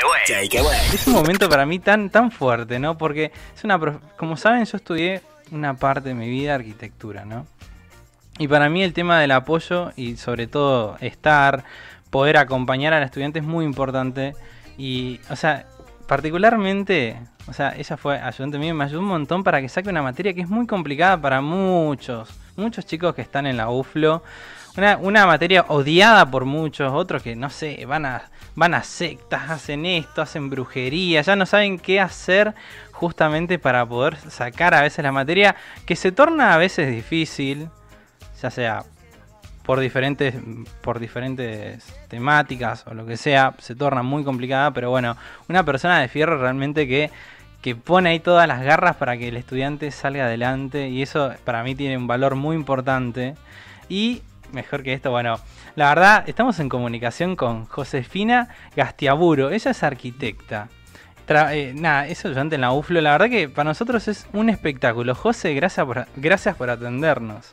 Es un momento para mí tan fuerte, ¿no? Porque es como saben, yo estudié una parte de mi vida arquitectura, ¿no? Y para mí el tema del apoyo y sobre todo poder acompañar al estudiante es muy importante. Y, o sea, particularmente, o sea, ella fue ayudante mío y me ayudó un montón para que saque una materia que es muy complicada para muchos chicos que están en la UFLO. Una materia odiada por muchos, otros que, no sé, van a sectas, hacen esto, hacen brujería, ya no saben qué hacer justamente para poder sacar a veces la materia, que se torna a veces difícil, ya sea por diferentes temáticas o lo que sea, se torna muy complicada, pero bueno, una persona de fierro realmente que pone ahí todas las garras para que el estudiante salga adelante, y eso para mí tiene un valor muy importante. Y mejor que esto, bueno, la verdad, estamos en comunicación con Josefina Gastiaburo. Ella es arquitecta. Es ayudante en la UFLO. La verdad que para nosotros es un espectáculo. José, gracias por atendernos.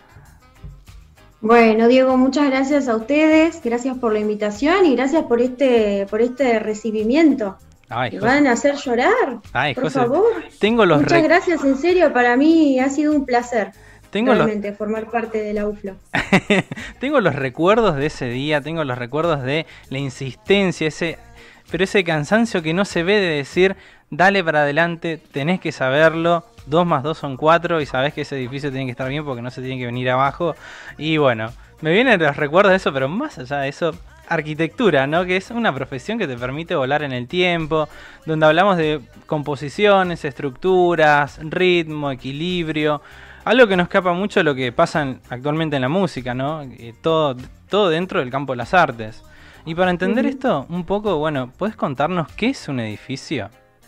Bueno, Diego, muchas gracias a ustedes, gracias por la invitación y gracias por este recibimiento. Ay, Me José. van a hacer llorar, Ay, por José, favor. Muchas gracias, en serio, para mí ha sido un placer realmente formar parte de la UFLO. Tengo los recuerdos de ese día, tengo los recuerdos de la insistencia, pero ese cansancio que no se ve de decir, dale para adelante, tenés que saberlo, 2 más 2 son 4 y sabés que ese edificio tiene que estar bien porque no se tiene que venir abajo. Y bueno, me vienen los recuerdos de eso, pero más allá de eso, arquitectura, ¿no? Que es una profesión que te permite volar en el tiempo, donde hablamos de composiciones, estructuras, ritmo, equilibrio, algo que nos escapa mucho de lo que pasa actualmente en la música, ¿no? Todo dentro del campo de las artes. Y para entender esto un poco, bueno, ¿podés contarnos qué es un edificio?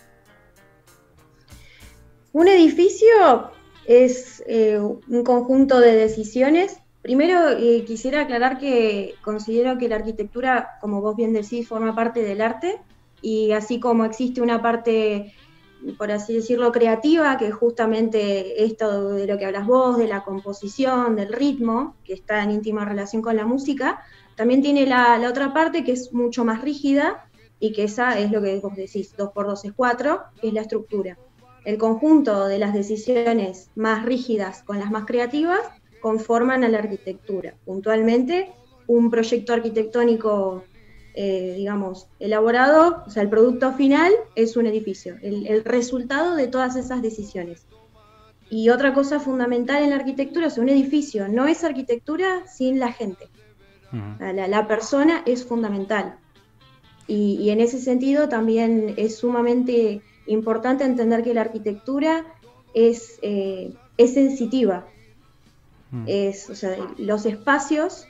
Un edificio es un conjunto de decisiones. Primero quisiera aclarar que considero que la arquitectura, como vos bien decís, forma parte del arte, y así como existe una parte, por así decirlo, creativa, que es justamente esto de lo que hablas vos, de la composición, del ritmo, que está en íntima relación con la música, también tiene la otra parte que es mucho más rígida, y que esa es lo que vos decís, 2 por 2 es 4, que es la estructura. El conjunto de las decisiones más rígidas con las más creativas conforman a la arquitectura. Puntualmente, un proyecto arquitectónico, digamos, elaborado, o sea, el producto final es un edificio, el resultado de todas esas decisiones. Y otra cosa fundamental en la arquitectura es un edificio, no es arquitectura sin la gente. La persona es fundamental. Y en ese sentido también es sumamente importante entender que la arquitectura es sensitiva. O sea, los espacios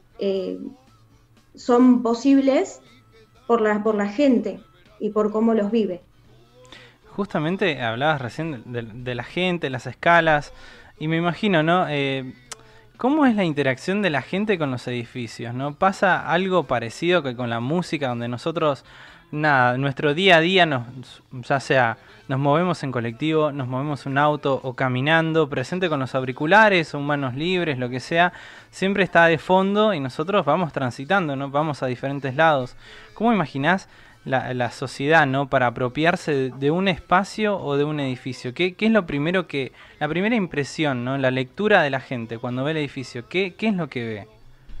son posibles por la gente y por cómo los vive. Justamente hablabas recién de la gente, las escalas, y me imagino, ¿no? ¿Cómo es la interacción de la gente con los edificios, ¿no? ¿Pasa algo parecido que con la música, donde nosotros, nada, nuestro día a día, ya sea nos movemos en colectivo, nos movemos en un auto o caminando, presente con los auriculares o manos libres, lo que sea, siempre está de fondo y nosotros vamos transitando, ¿no? Vamos a diferentes lados. ¿Cómo imaginás la sociedad, ¿no? Para apropiarse de un espacio o de un edificio? ¿Qué es lo primero la primera impresión, ¿no? La lectura de la gente cuando ve el edificio, ¿qué es lo que ve?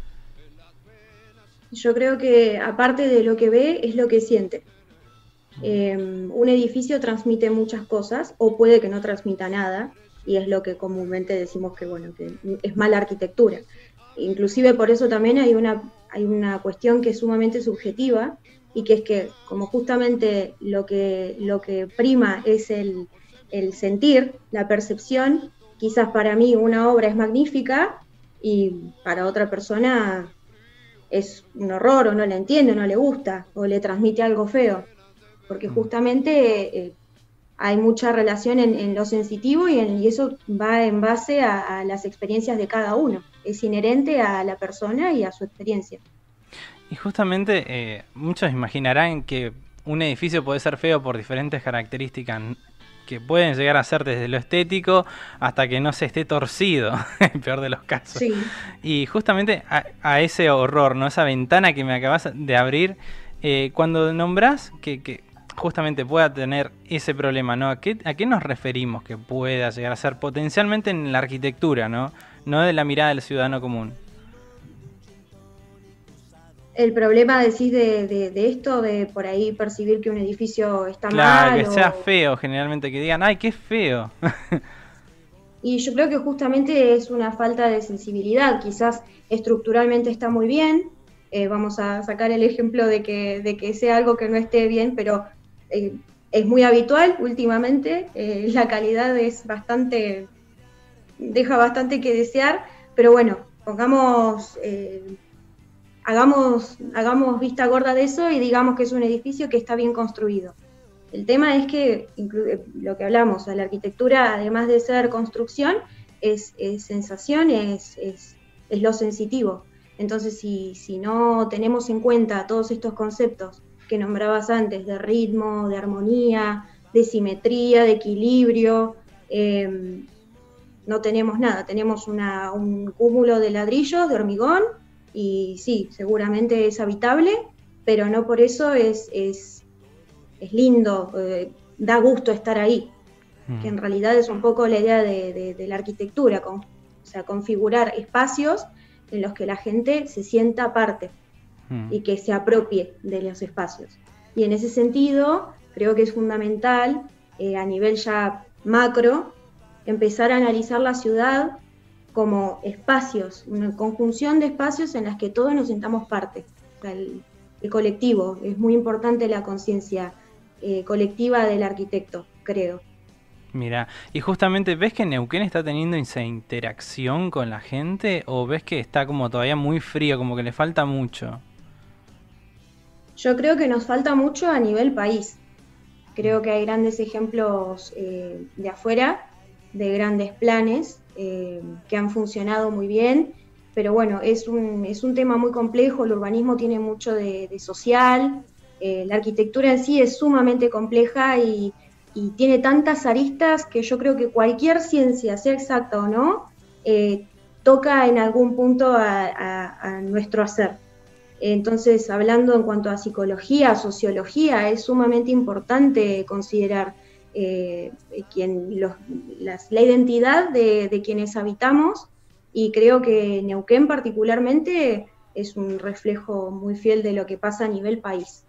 Yo creo que aparte de lo que ve, es lo que siente. Un edificio transmite muchas cosas, o puede que no transmita nada, y es lo que comúnmente decimos que, bueno, que es mala arquitectura. Inclusive por eso también hay una cuestión que es sumamente subjetiva, y que es que como justamente lo que prima es el sentir, la percepción, quizás para mí una obra es magnífica y para otra persona es un horror, o no la entiende, o no le gusta, o le transmite algo feo, porque justamente hay mucha relación en lo sensitivo, y eso va en base a las experiencias de cada uno, es inherente a la persona y a su experiencia. Y justamente muchos imaginarán que un edificio puede ser feo por diferentes características que pueden llegar a ser desde lo estético hasta que no se esté torcido, en el peor de los casos. Sí. Y justamente a ese horror, ¿no? Esa ventana que me acabas de abrir, Cuando nombrás que justamente pueda tener ese problema, ¿no? A qué nos referimos que pueda llegar a ser potencialmente en la arquitectura, ¿no? No de la mirada del ciudadano común. El problema, decís, de esto, de por ahí percibir que un edificio está Claro, mal que sea o... feo generalmente, que digan, ay, qué feo. Y yo creo que justamente es una falta de sensibilidad, quizás estructuralmente está muy bien, vamos a sacar el ejemplo de que sea algo que no esté bien, pero es muy habitual últimamente, la calidad es bastante, deja bastante que desear, pero bueno, pongamos, hagamos vista gorda de eso y digamos que es un edificio que está bien construido. El tema es que, lo que hablamos, la arquitectura, además de ser construcción, es sensación, es lo sensitivo. Entonces, si no tenemos en cuenta todos estos conceptos que nombrabas antes, de ritmo, de armonía, de simetría, de equilibrio, no tenemos nada, tenemos un cúmulo de ladrillos, de hormigón, y sí, seguramente es habitable, pero no por eso es lindo, da gusto estar ahí, que en realidad es un poco la idea de la arquitectura, o sea, configurar espacios en los que la gente se sienta parte y que se apropie de los espacios. Y en ese sentido, creo que es fundamental, a nivel ya macro, empezar a analizar la ciudad como espacios, una conjunción de espacios en las que todos nos sintamos parte. O sea, el colectivo, es muy importante la conciencia colectiva del arquitecto, creo. Mira, y justamente, ¿ves que Neuquén está teniendo esa interacción con la gente o ves que está como todavía muy frío, como que le falta mucho? Yo creo que nos falta mucho a nivel país. Creo que hay grandes ejemplos de afuera, de grandes planes que han funcionado muy bien, pero bueno, es un tema muy complejo, el urbanismo tiene mucho de social, la arquitectura en sí es sumamente compleja y tiene tantas aristas que yo creo que cualquier ciencia, sea exacta o no, toca en algún punto a nuestro hacer. Entonces, hablando en cuanto a psicología, sociología, es sumamente importante considerar la identidad de quienes habitamos, y creo que Neuquén particularmente es un reflejo muy fiel de lo que pasa a nivel país.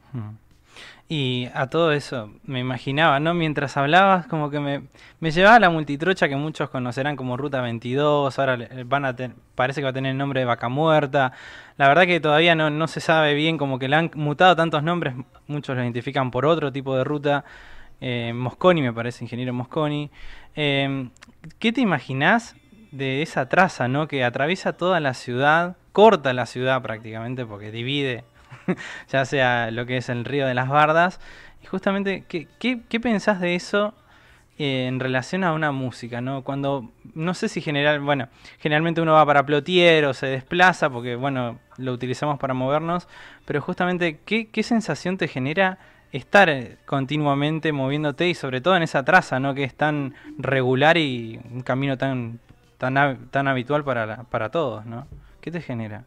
Y a todo eso, me imaginaba, ¿no? Mientras hablabas, como que me llevaba a la multitrocha que muchos conocerán como Ruta 22, ahora parece que va a tener el nombre de Vaca Muerta. La verdad que todavía no se sabe bien, como que le han mutado tantos nombres, muchos lo identifican por otro tipo de ruta. Mosconi me parece, ingeniero Mosconi. Eh, ¿Qué te imaginás de esa traza, ¿no? Que atraviesa toda la ciudad, corta la ciudad prácticamente, porque divide ya sea lo que es el río de las Bardas. Y justamente, ¿qué pensás de eso en relación a una música, ¿no? Cuando, no sé si generalmente uno va para Plotier o se desplaza porque, bueno, lo utilizamos para movernos, pero justamente, ¿qué sensación te genera estar continuamente moviéndote y sobre todo en esa traza, ¿no? Que es tan regular y un camino tan habitual para todos, ¿no? ¿Qué te genera?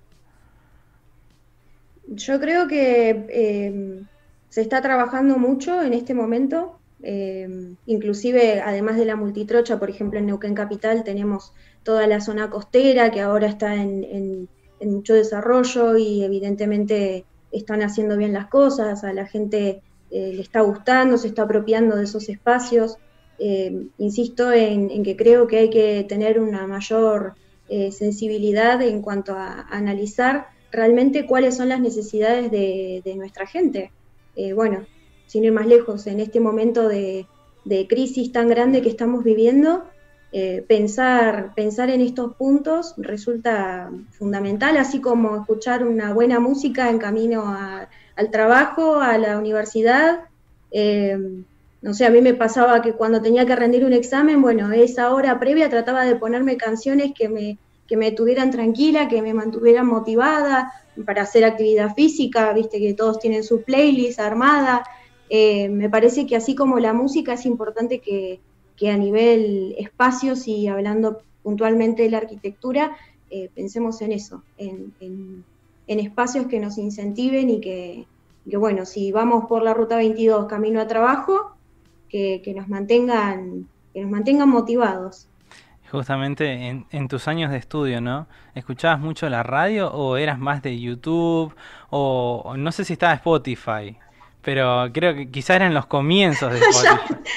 Yo creo que se está trabajando mucho en este momento, inclusive además de la multitrocha, por ejemplo en Neuquén Capital tenemos toda la zona costera que ahora está en mucho desarrollo y evidentemente están haciendo bien las cosas, a la gente le está gustando, se está apropiando de esos espacios. Insisto en que creo que hay que tener una mayor sensibilidad en cuanto a analizar realmente cuáles son las necesidades de nuestra gente. Bueno, sin ir más lejos, en este momento de crisis tan grande que estamos viviendo, pensar en estos puntos resulta fundamental, así como escuchar una buena música en camino al trabajo, a la universidad. No sé, a mí me pasaba que cuando tenía que rendir un examen, bueno, esa hora previa trataba de ponerme canciones que me tuvieran tranquila, que me mantuvieran motivada para hacer actividad física, viste que todos tienen su playlist armada. Me parece que así como la música es importante que a nivel espacios y hablando puntualmente de la arquitectura, pensemos en eso, en espacios que nos incentiven que bueno, si vamos por la ruta 22 camino a trabajo, que nos mantengan motivados. Justamente en tus años de estudio, ¿no? ¿Escuchabas mucho la radio o eras más de YouTube? O no sé si estaba Spotify, pero creo que quizá eran los comienzos de Spotify. Ya,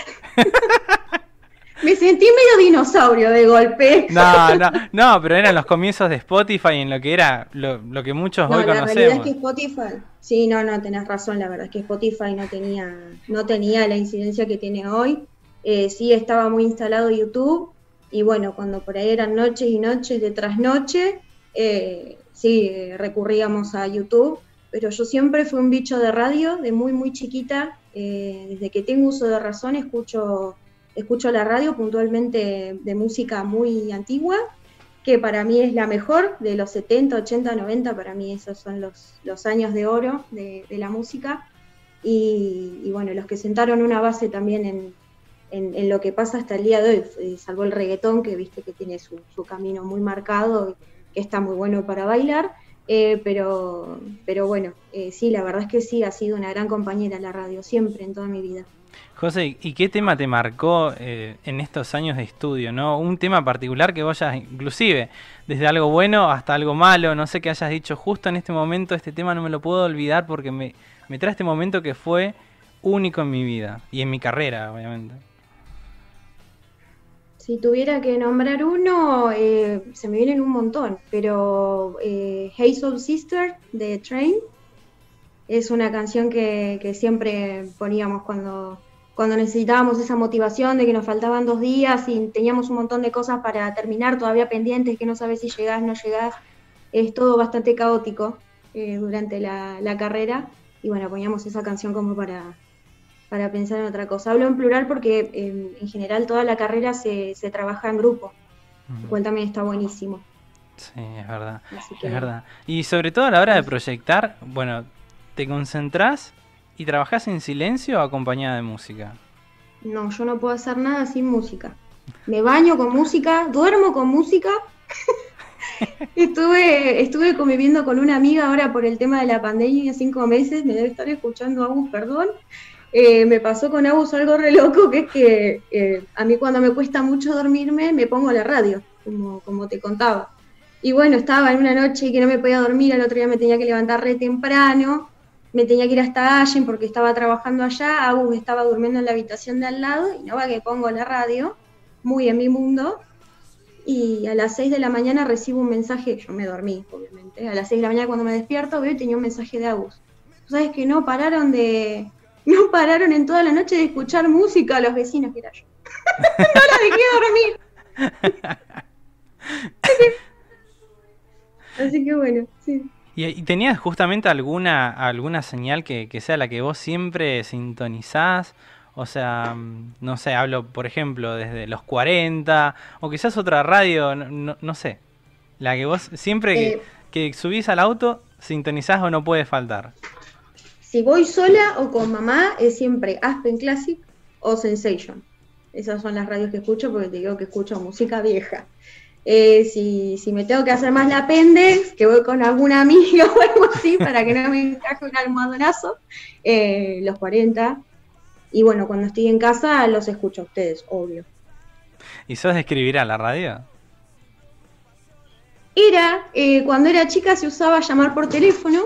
me sentí medio dinosaurio de golpe. No, no, no, pero eran los comienzos de Spotify en lo que era lo que muchos No, hoy la realidad es que conocemos. Spotify, sí, no, tenés razón, la verdad es que Spotify no tenía la incidencia que tiene hoy. Sí estaba muy instalado YouTube, y bueno, cuando por ahí eran noches y noches de trasnoche, sí, recurríamos a YouTube, pero yo siempre fui un bicho de radio, de muy, muy chiquita, desde que tengo uso de razón escucho la radio, puntualmente de música muy antigua, que para mí es la mejor, de los 70, 80, 90, para mí esos son los años de oro de la música, y bueno, los que sentaron una base también en lo que pasa hasta el día de hoy, salvo el reggaetón, que viste que tiene su camino muy marcado, que está muy bueno para bailar, pero bueno, sí, la verdad es que sí, ha sido una gran compañera la radio, siempre, en toda mi vida. José, ¿y qué tema te marcó en estos años de estudio, no? Un tema particular que vos hayas, inclusive, desde algo bueno hasta algo malo, no sé, que hayas dicho, justo en este momento este tema no me lo puedo olvidar porque me trae este momento que fue único en mi vida y en mi carrera, obviamente. Si tuviera que nombrar uno, se me vienen un montón, pero Hey Soul Sister de Train es una canción que siempre poníamos cuando necesitábamos esa motivación de que nos faltaban 2 días y teníamos un montón de cosas para terminar todavía pendientes, que no sabes si llegás, no llegás. Es todo bastante caótico durante la carrera, y bueno, poníamos esa canción como para pensar en otra cosa. Hablo en plural porque en general toda la carrera se trabaja en grupo, lo Mm. cual también está buenísimo. Sí, es verdad, Así es que verdad. Y sobre todo a la hora de es, proyectar, bueno, ¿te concentrás y trabajás en silencio o acompañada de música? no, yo no puedo hacer nada sin música. Me baño con música, duermo con música. Estuve conviviendo con una amiga ahora por el tema de la pandemia, 5 meses, me debe estar escuchando Agus, perdón. Me pasó con Agus algo re loco, que es que a mí cuando me cuesta mucho dormirme, me pongo la radio, como te contaba. Y bueno, estaba en una noche que no me podía dormir, al otro día me tenía que levantar re temprano, me tenía que ir hasta Allen porque estaba trabajando allá, Agus estaba durmiendo en la habitación de al lado, y no va que pongo la radio, muy en mi mundo, y a las 6 de la mañana recibo un mensaje, yo me dormí, obviamente, a las 6 de la mañana cuando me despierto veo y tenía un mensaje de Agus. ¿Sabes que no pararon en toda la noche de escuchar música a los vecinos, que era yo? No la dejé dormir. Así que bueno, sí. ¿Y tenías justamente alguna señal que sea la que vos siempre sintonizás? O sea, no sé, hablo por ejemplo desde los 40 o quizás otra radio, no sé. La que vos siempre Eh, que subís al auto sintonizás o no puede faltar. si voy sola o con mamá, es siempre Aspen Classic o Sensation. Esas son las radios que escucho porque te digo que escucho música vieja. Si me tengo que hacer más la pendex, que voy con alguna amiga o algo así para que no me encaje un almohadonazo, los 40. Y bueno, cuando estoy en casa los escucho a ustedes, obvio. ¿Y sos de escribir a la radio? Cuando era chica se usaba llamar por teléfono.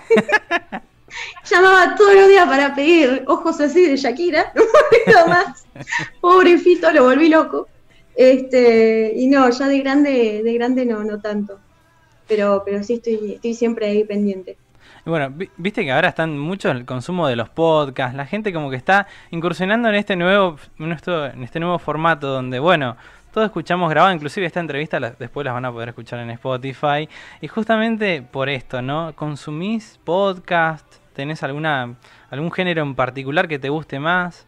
Llamaba todos los días para pedir ojos así de Shakira, no me olvido más. Pobre Fito, lo volví loco. Y no, ya de grande no tanto. Pero sí estoy siempre ahí pendiente. Y bueno, viste que ahora están mucho el consumo de los podcasts, la gente como que está incursionando en en este nuevo formato donde, bueno, todos escuchamos grabado, inclusive esta entrevista después las van a poder escuchar en Spotify. Y justamente por esto, ¿no? ¿Consumís podcast? ¿Tenés algún género en particular que te guste más?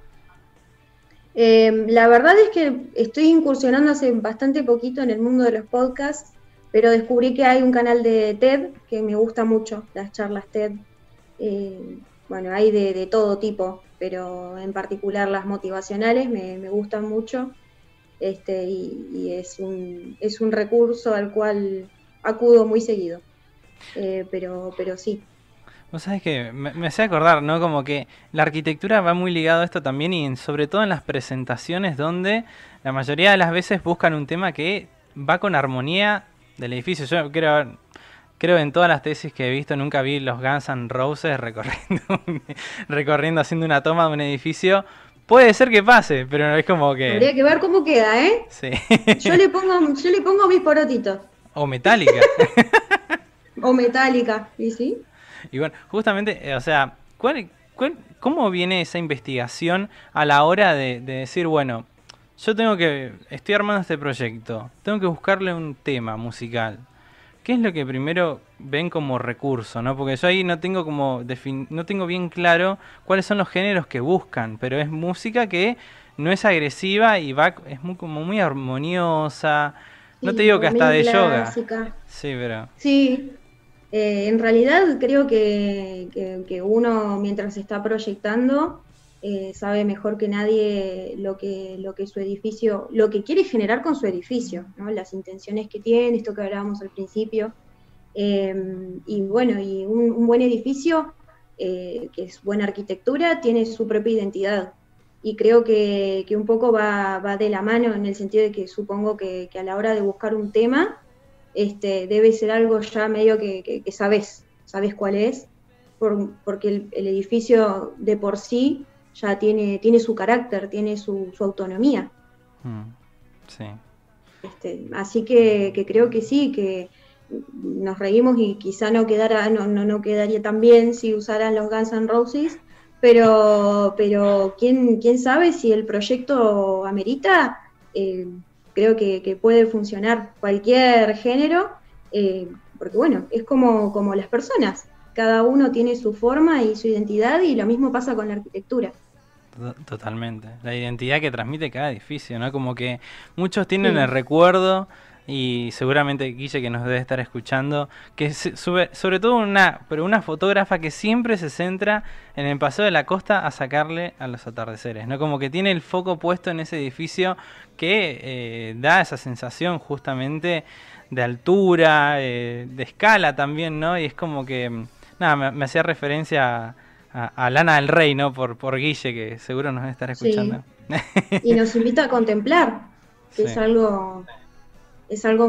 La verdad es que estoy incursionando hace bastante poquito en el mundo de los podcasts, pero descubrí que hay un canal de TED que me gusta mucho, las charlas TED. Bueno, hay de todo tipo, pero en particular las motivacionales me gustan mucho, y es un recurso al cual acudo muy seguido. Pero sí. Vos sabés que me hace acordar, ¿no? Como que la arquitectura va muy ligado a esto también y sobre todo en las presentaciones donde la mayoría de las veces buscan un tema que va con armonía del edificio. Yo creo en todas las tesis que he visto, nunca vi los Guns N' Roses recorriendo, recorriendo, haciendo una toma de un edificio. Puede ser que pase, pero es como que... Habría que ver cómo queda, ¿eh? Sí. Yo le pongo mis porotitos. O metálica. O metálica, ¿y sí? Y bueno, justamente, o sea, ¿cómo viene esa investigación a la hora de decir, bueno, estoy armando este proyecto, tengo que buscarle un tema musical? ¿Qué es lo que primero ven como recurso, no? Porque yo ahí no tengo no tengo bien claro cuáles son los géneros que buscan, pero es música que no es agresiva y es como muy armoniosa. No te Sí, digo que como hasta bien de yoga. clásica. Sí, pero... Sí, en realidad creo que uno mientras está proyectando sabe mejor que nadie lo que su edificio, lo que quiere generar con su edificio, ¿no? Las intenciones que tiene, esto que hablábamos al principio. Y bueno, y un buen edificio, que es buena arquitectura, tiene su propia identidad. Y creo que un poco va de la mano en el sentido de que supongo que a la hora de buscar un tema, debe ser algo ya medio que sabes cuál es, porque el edificio de por sí ya tiene su carácter, tiene su autonomía. Sí. Así que creo que sí, que nos reímos y quizá no quedaría tan bien si usaran los Guns N' Roses, pero quién sabe si el proyecto amerita. Creo que puede funcionar cualquier género, porque bueno, es como las personas, cada uno tiene su forma y su identidad, y lo mismo pasa con la arquitectura. Totalmente. La identidad que transmite cada edificio, ¿no? Como que muchos tienen el Sí, recuerdo, y seguramente Guille, que nos debe estar escuchando, que sobre todo una fotógrafa que siempre se centra en el paseo de la costa a sacarle a los atardeceres, ¿no? Como que tiene el foco puesto en ese edificio que da esa sensación justamente de altura, de escala también, ¿no? Y es como que, nada, me hacía referencia a Lana del Rey, ¿no? Por Guille, que seguro nos estará sí. escuchando. Y nos invita a contemplar, que Sí. es algo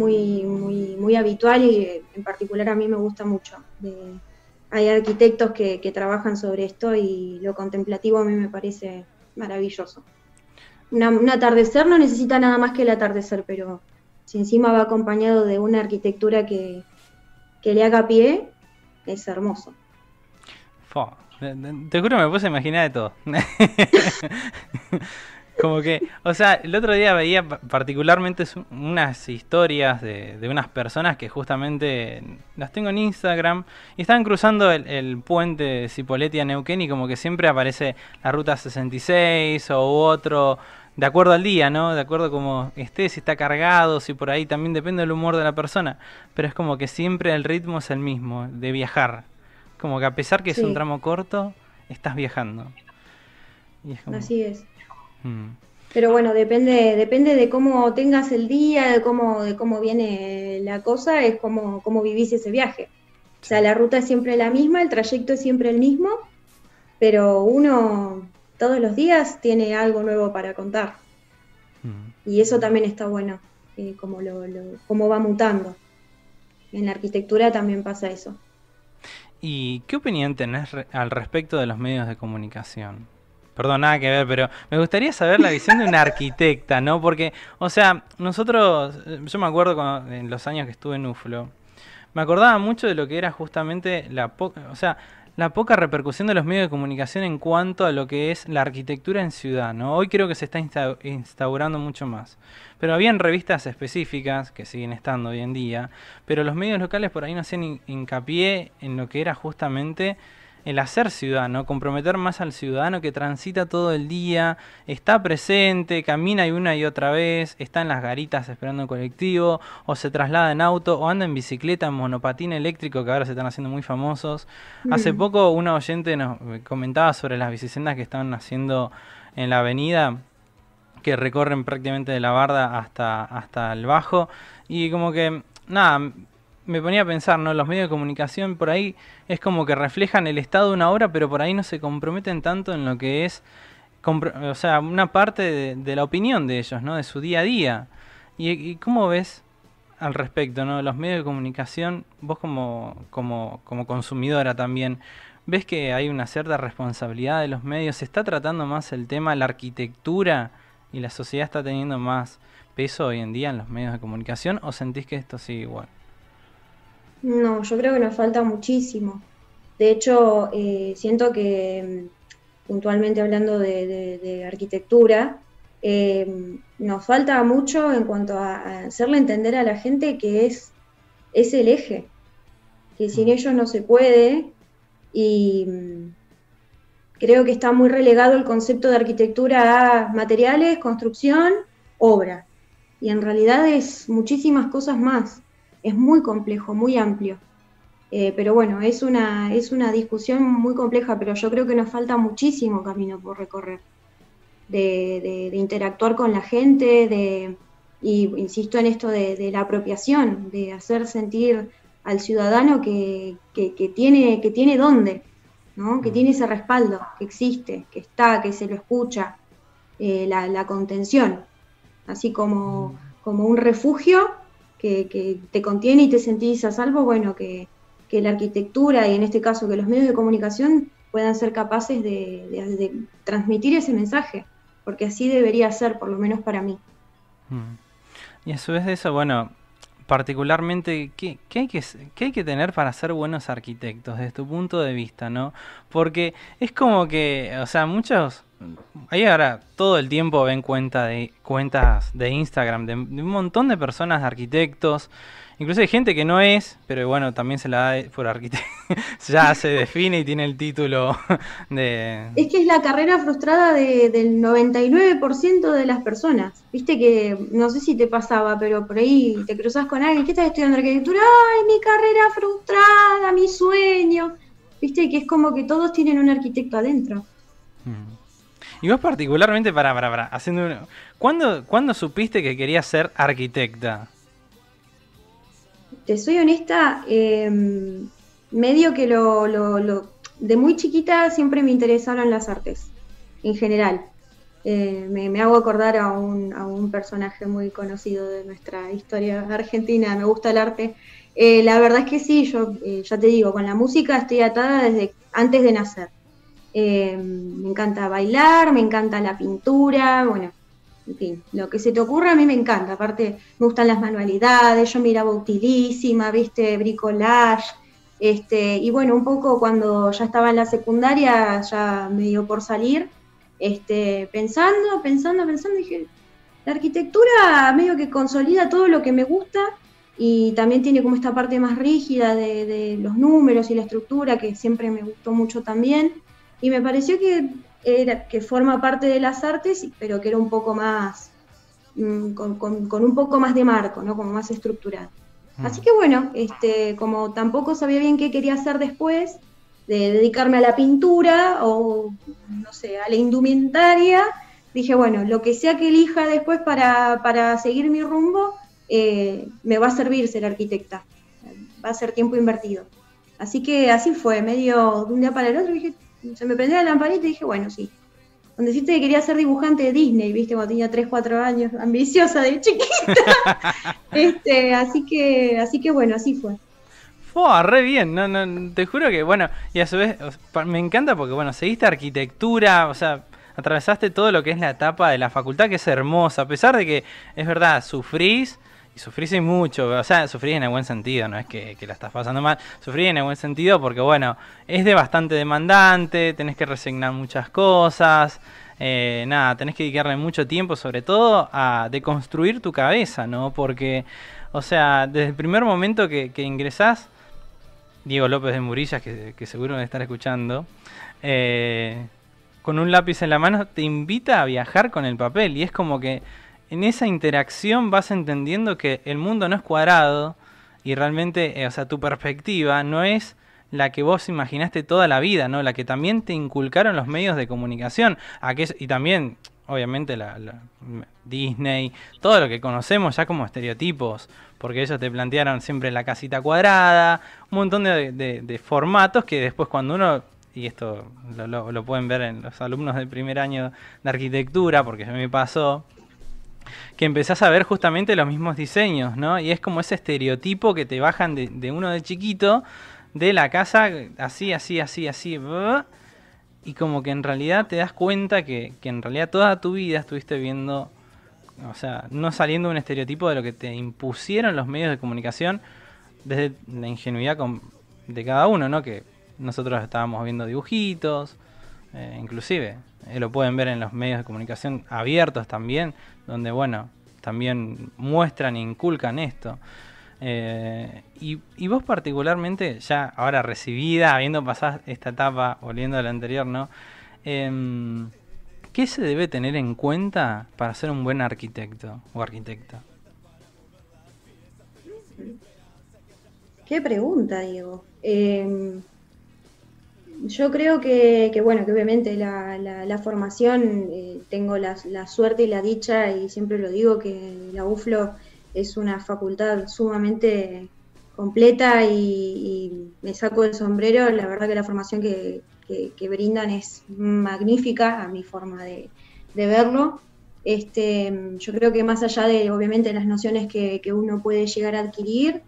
muy habitual, y en particular a mí me gusta mucho. Hay arquitectos que trabajan sobre esto, y lo contemplativo a mí me parece maravilloso. Un atardecer no necesita nada más que el atardecer, pero si encima va acompañado de una arquitectura que le haga pie, es hermoso. Fua, te juro, me puse a imaginar de todo. Como que, o sea, el otro día veía particularmente unas historias de unas personas que justamente las tengo en Instagram y estaban cruzando el puente de Cipolletti a Neuquén, y como que siempre aparece la ruta 66 o otro, de acuerdo al día, ¿no? De acuerdo como esté, si está cargado, si por ahí también depende del humor de la persona, pero es como que siempre el ritmo es el mismo, de viajar. Como que a pesar que es un Sí, tramo corto, estás viajando. Y es como... así es. mm. Pero bueno, depende de cómo tengas el día, de cómo viene la cosa, es cómo vivís ese viaje. O Sí. sea, la ruta es siempre la misma, el trayecto es siempre el mismo, pero uno todos los días tiene algo nuevo para contar. Mm. Y eso también está bueno, cómo va mutando. En la arquitectura también pasa eso. ¿Y qué opinión tenés al respecto de los medios de comunicación? Perdón, nada que ver, pero me gustaría saber la visión de una arquitecta, ¿no? Porque, o sea, nosotros, yo me acuerdo en los años que estuve en UFLO, me acordaba mucho de lo que era justamente o sea, la poca repercusión de los medios de comunicación en cuanto a lo que es la arquitectura en ciudad, ¿no? Hoy creo que se está instaurando mucho más. Pero habían revistas específicas, que siguen estando hoy en día, pero los medios locales por ahí no hacían hincapié en lo que era justamente el hacer ciudad, ¿no? Comprometer más al ciudadano que transita todo el día, está presente, camina y una y otra vez, está en las garitas esperando el colectivo, o se traslada en auto, o anda en bicicleta, en monopatín eléctrico, que ahora se están haciendo muy famosos. Hace Mm, poco una oyente nos comentaba sobre las bicisendas que estaban haciendo en la avenida, que recorren prácticamente de la Barda hasta el Bajo, y como que, nada, me ponía a pensar, ¿no? Los medios de comunicación por ahí es como que reflejan el estado de una obra, pero por ahí no se comprometen tanto en lo que es, o sea, una parte de la opinión de ellos, ¿no? De su día a día. ¿Y cómo ves al respecto, ¿no? Los medios de comunicación, vos como consumidora también, ¿ves que hay una cierta responsabilidad de los medios? ¿Se está tratando más el tema, la arquitectura, y la sociedad está teniendo más peso hoy en día en los medios de comunicación, o sentís que esto sigue igual? No, yo creo que nos falta muchísimo. De hecho, siento que puntualmente hablando de arquitectura, nos falta mucho en cuanto a hacerle entender a la gente que es el eje, que sin ellos no se puede, y creo que está muy relegado el concepto de arquitectura a materiales, construcción, obra. Y en realidad es muchísimas cosas más. Es muy complejo, muy amplio. Pero bueno, es una discusión muy compleja, pero yo creo que nos falta muchísimo camino por recorrer. De interactuar con la gente, y insisto en esto de la apropiación, de hacer sentir al ciudadano que tiene dónde, ¿no? Que tiene ese respaldo, que existe, que está, que se lo escucha, la contención, así como un refugio que te contiene y te sentís a salvo. Bueno, que la arquitectura, y en este caso que los medios de comunicación puedan ser capaces de transmitir ese mensaje, porque así debería ser, por lo menos para mí. Y a su vez de eso, bueno, particularmente, ¿qué hay que tener para ser buenos arquitectos desde tu punto de vista, ¿no? Porque es como que, o sea, muchos, ahí ahora todo el tiempo ven cuentas de Instagram de un montón de personas, de arquitectos, incluso hay gente que no es, pero bueno, también se la da por arquitecto, ya se define y tiene el título de... Es que es la carrera frustrada del 99% de las personas. Viste que, no sé si te pasaba, pero por ahí te cruzas con alguien, ¿qué estás estudiando arquitectura? ¡Ay, mi carrera frustrada, mi sueño! Viste que es como que todos tienen un arquitecto adentro. Y vos particularmente, haciendo ¿cuándo supiste que querías ser arquitecta? Te soy honesta, medio que de muy chiquita siempre me interesaron las artes, en general. Me hago acordar a un personaje muy conocido de nuestra historia argentina, me gusta el arte. La verdad es que sí, yo ya te digo, con la música estoy atada desde antes de nacer. Me encanta bailar, me encanta la pintura, bueno, en fin, lo que se te ocurra a mí me encanta. Aparte me gustan las manualidades, yo miraba Utilísima, viste, bricolage, y bueno, un poco cuando ya estaba en la secundaria, ya me dio por salir, pensando, dije, la arquitectura medio que consolida todo lo que me gusta, y también tiene como esta parte más rígida de los números y la estructura, que siempre me gustó mucho también, y me pareció que forma parte de las artes, pero que era un poco más, con un poco más de marco, ¿no? Como más estructurado. Así que bueno, como tampoco sabía bien qué quería hacer después, de dedicarme a la pintura o, no sé, a la indumentaria, dije, bueno, lo que sea que elija después para seguir mi rumbo, me va a servir ser arquitecta, va a ser tiempo invertido. Así que así fue, medio de un día para el otro, dije, se me prendió la lamparita y dije, bueno, sí. Cuando dijiste que quería ser dibujante de Disney, viste, cuando tenía 3, 4 años, ambiciosa de chiquita. Así que bueno, así fue. Fue re bien, no, te juro que, bueno, y a su vez, me encanta porque, bueno, seguiste arquitectura, o sea, atravesaste todo lo que es la etapa de la facultad, que es hermosa, a pesar de que, es verdad, sufrís y mucho, o sea, sufrís en el buen sentido, no es que la estás pasando mal, sufrís en el buen sentido porque, bueno, es de bastante demandante, tenés que resignar muchas cosas, nada, tenés que dedicarle mucho tiempo, sobre todo, a deconstruir tu cabeza, ¿no? Porque, o sea, desde el primer momento que ingresás, Diego López de Murillas, que seguro me estar escuchando, con un lápiz en la mano, te invita a viajar con el papel, y es como que en esa interacción vas entendiendo que el mundo no es cuadrado y realmente, o sea, tu perspectiva no es la que vos imaginaste toda la vida, ¿no? La que también te inculcaron los medios de comunicación. Y también, obviamente Disney, todo lo que conocemos ya como estereotipos, porque ellos te plantearon siempre la casita cuadrada, un montón de formatos que después cuando uno, y esto lo pueden ver en los alumnos del primer año de arquitectura, porque a mí me pasó, que empezás a ver justamente los mismos diseños, ¿no? Y es como ese estereotipo que te bajan de uno de chiquito, de la casa así, así, así, así, y como que en realidad te das cuenta que en realidad toda tu vida estuviste viendo, o sea, no saliendo de un estereotipo de lo que te impusieron los medios de comunicación desde la ingenuidad de cada uno, ¿no? Que nosotros estábamos viendo dibujitos, inclusive lo pueden ver en los medios de comunicación abiertos también, donde bueno, también muestran e inculcan esto. Y vos particularmente, ya ahora recibida, habiendo pasado esta etapa, volviendo a la anterior, ¿no? ¿Qué se debe tener en cuenta para ser un buen arquitecto o arquitecta? Qué pregunta, Diego. Yo creo bueno, que obviamente la formación, tengo la suerte y la dicha, y siempre lo digo, que la UFLO es una facultad sumamente completa y me saco el sombrero. La verdad que la formación que brindan es magnífica a mi forma de verlo. Yo creo que más allá de, obviamente, las nociones que uno puede llegar a adquirir,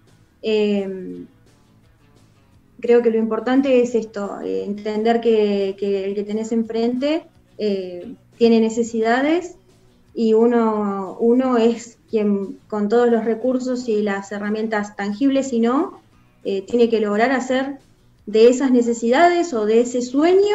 creo que lo importante es esto, entender que el que tenés enfrente tiene necesidades, y uno es quien, con todos los recursos y las herramientas tangibles y no, tiene que lograr hacer de esas necesidades o de ese sueño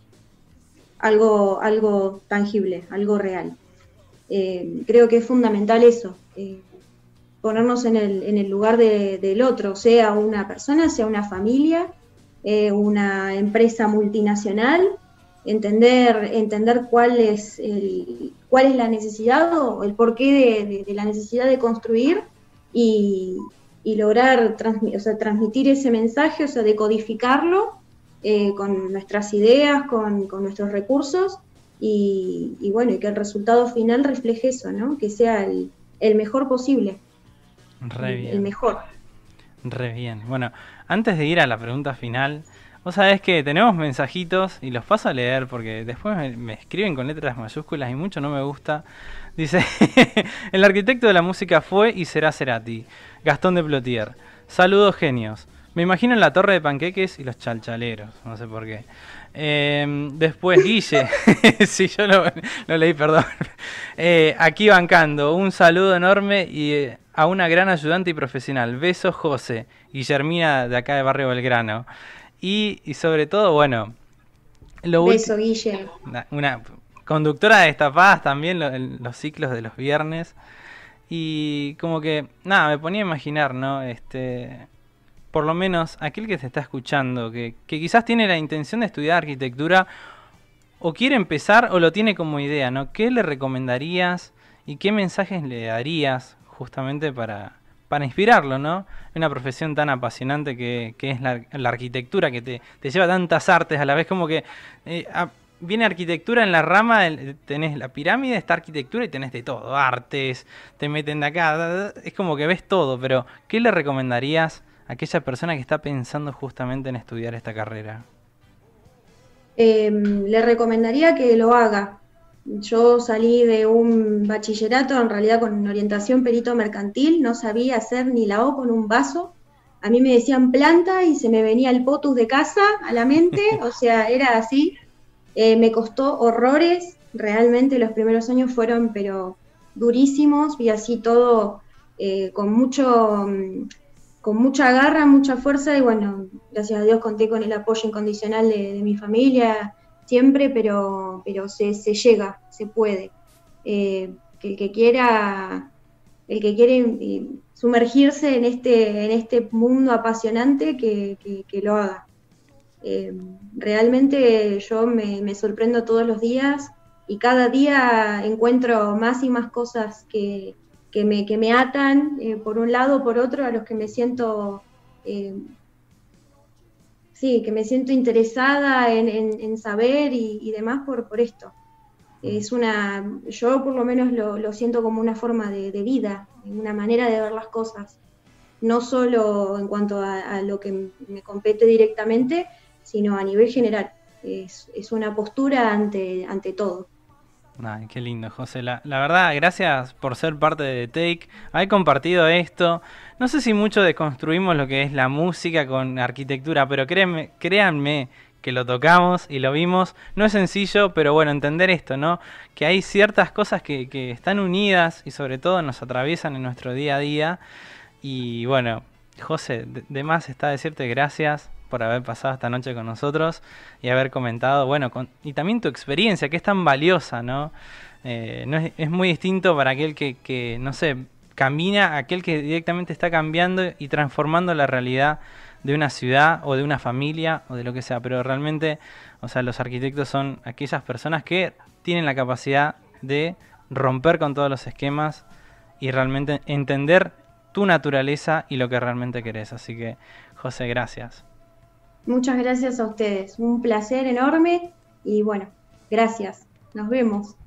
algo tangible, algo real. Creo que es fundamental eso, ponernos en el lugar del otro, sea una persona, sea una familia, una empresa multinacional, entender cuál es la necesidad o el porqué de la necesidad de construir, y lograr transmitir ese mensaje, o sea, decodificarlo con nuestras ideas, con nuestros recursos, y bueno, y que el resultado final refleje eso, ¿no? Que sea el mejor posible. Re bien. El mejor. Re bien. Bueno, antes de ir a la pregunta final, vos sabés que tenemos mensajitos y los paso a leer porque después me escriben con letras mayúsculas y mucho no me gusta. Dice, el arquitecto de la música fue y será Cerati, Gastón de Plotier. Saludos genios. Me imagino en la torre de panqueques y los chalchaleros, no sé por qué. Después Guille, sí, yo lo leí, perdón. Aquí bancando, un saludo enorme y a una gran ayudante y profesional. Besos, José. Guillermina de acá de Barrio Belgrano. Y sobre todo, bueno, Beso, Guille. Una conductora de Destapadas también, los ciclos de los viernes. Y como que, nada, me ponía a imaginar, ¿no? Por lo menos aquel que se está escuchando, que quizás tiene la intención de estudiar arquitectura, o quiere empezar, o lo tiene como idea, ¿no? ¿Qué le recomendarías y qué mensajes le darías justamente para inspirarlo, ¿no? Una profesión tan apasionante que es la arquitectura, que te lleva tantas artes a la vez, como que viene arquitectura en la rama, tenés la pirámide, está arquitectura y tenés de todo, artes, te meten de acá, es como que ves todo, pero ¿qué le recomendarías a aquella persona que está pensando justamente en estudiar esta carrera? Le recomendaría que lo haga. Yo salí de un bachillerato, en realidad con orientación perito mercantil, no sabía hacer ni la O con un vaso. A mí me decían planta y se me venía el potus de casa a la mente, o sea, era así. Me costó horrores, realmente los primeros años fueron pero durísimos, y así todo con mucha garra, mucha fuerza, y bueno, gracias a Dios conté con el apoyo incondicional de mi familia siempre, pero se llega, se puede. Que el que quiere sumergirse en este mundo apasionante, que lo haga. Realmente yo me sorprendo todos los días, y cada día encuentro más y más cosas que me atan, por un lado o por otro, a los que me siento interesada en saber y demás por esto. Yo por lo menos lo siento como una forma de vida, una manera de ver las cosas, no solo en cuanto a lo que me compete directamente, sino a nivel general. Es una postura ante todo. Ay, qué lindo, José. La verdad, gracias por ser parte de The Take, haber compartido esto. No sé si mucho deconstruimos lo que es la música con arquitectura, pero créanme que lo tocamos y lo vimos. No es sencillo, pero bueno, entender esto, ¿no? Que hay ciertas cosas que están unidas y sobre todo nos atraviesan en nuestro día a día. Y bueno, José, de más está decirte gracias por haber pasado esta noche con nosotros y haber comentado, bueno, y también tu experiencia, que es tan valiosa, ¿no? No es muy distinto para aquel que, no sé, camina, aquel que directamente está cambiando y transformando la realidad de una ciudad o de una familia o de lo que sea, pero realmente, o sea, los arquitectos son aquellas personas que tienen la capacidad de romper con todos los esquemas y realmente entender tu naturaleza y lo que realmente querés. Así que, José, gracias. Muchas gracias a ustedes, un placer enorme y bueno, gracias. Nos vemos.